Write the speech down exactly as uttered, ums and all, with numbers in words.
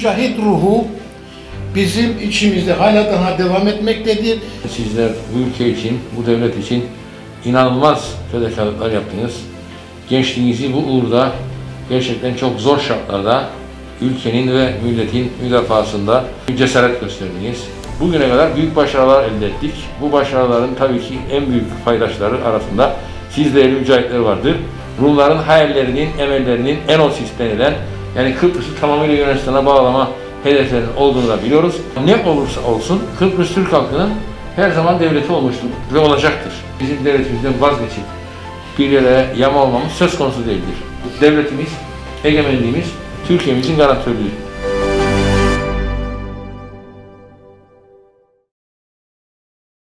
mücahit ruhu bizim içimizde hala daha devam etmektedir. Sizler bu ülke için, bu devlet için inanılmaz fedakarlıklar yaptınız. Gençliğinizi bu uğurda gerçekten çok zor şartlarda ülkenin ve milletin müdafasında cesaret gösterdiniz. Bugüne kadar büyük başarılar elde ettik. Bu başarıların tabii ki en büyük paydaşları arasında siz değerli mücahitler vardır. Rumların hayallerinin, emellerinin en osisi denilen, yani Kıbrıs'ı tamamıyla Yunanistan'a bağlama hedeflerinin olduğunu da biliyoruz. Ne olursa olsun Kıbrıs Türk halkının her zaman devleti olmuştur ve olacaktır. Bizim devletimizden vazgeçip bir yere yama olmamız söz konusu değildir. Devletimiz, egemenliğimiz Türkiye'mizin garantörlüğü.